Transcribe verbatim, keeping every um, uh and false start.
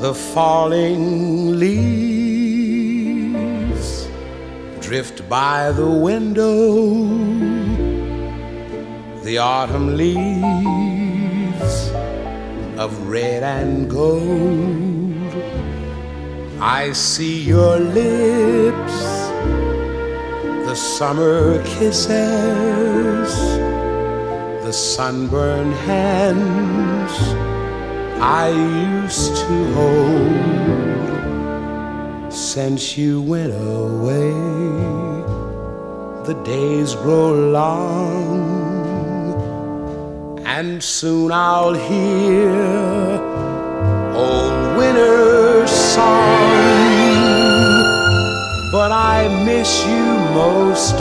The falling leaves drift by the window, the autumn leaves of red and gold. I see your lips, the summer kisses, the sunburned hands I used to hold. Since you went away, the days grow long, and soon I'll hear old winter's song. But I miss you most